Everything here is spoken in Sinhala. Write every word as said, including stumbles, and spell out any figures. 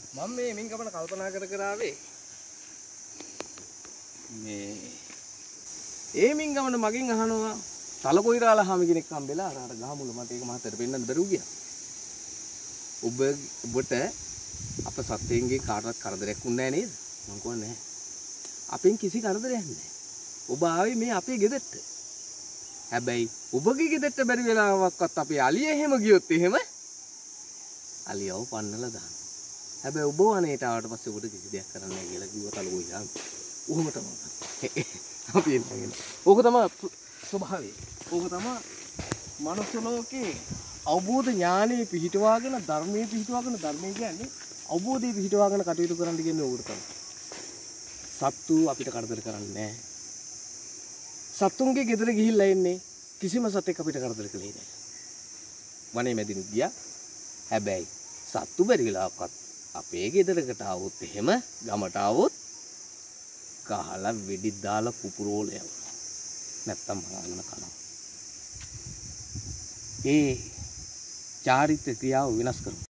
මම මේ මින් ගමන කල්පනා කර කර ආවේ මේ ඒ මින් ගමන මගෙන් අහනවා තලකොයිරාලා හැම කෙනෙක් හම්බෙලා අර අර ගහමුල මට ඒක මහත්තයට පෙන්නන්න බැරුව ගියා. ඔබ ඔබට අප සත්‍යයෙන්ගේ කාටවත් කරදරයක් වුණේ නැහැ නේද? මං කියන්නේ නැහැ. අපෙන් කිසි කරදරයක් නැහැ. ඔබ ආවේ මේ අපේ ගෙදරට. හැබැයි ඔබගේ ගෙදරට බැරි වෙලාවක්වත් අපේ අලිය එහෙම ගියොත් එහෙම අලියව පන්නලා දානවා. හැබැයි ඔබ වනේට ආවට පස්සේ ඔබට කිසි දෙයක් කරන්න නැහැ කියලා කිව්ව තලකොයිරා. ඔහොම තමයි. අපි එන්නේ. ඕක තමයි ස්වභාවය. ඕක තමයි මනුස්ස ලෝකේ අවබෝධ ඥානෙ පිහිටවාගෙන ධර්මයේ පිහිටවාගෙන ධර්මයේ කියන්නේ අවබෝධයේ පිහිටවාගෙන කටයුතු කරන්න කියන්නේ ඕකට තමයි. සත්තු අපිට කරදර කරන්නේ නැහැ. සත්තුන්ගේ ගෙදර ගිහිල්ලා ඉන්නේ කිසිම සතෙක් අපිට කරදර කළේ නැහැ. වනේ මැදින් ගියා. හැබැයි සත්තු බැරි වෙලාවක්වත් අපේ ගෙදරකට ආවොත් එහෙම ගමට ආවොත් කහලා වෙඩි දාලා කුපුරෝල යවනවා. නැත්තම් බලන්න කනවා. ඒ චාරිත්‍ර ක්‍රියාව වෙනස් කරනවා.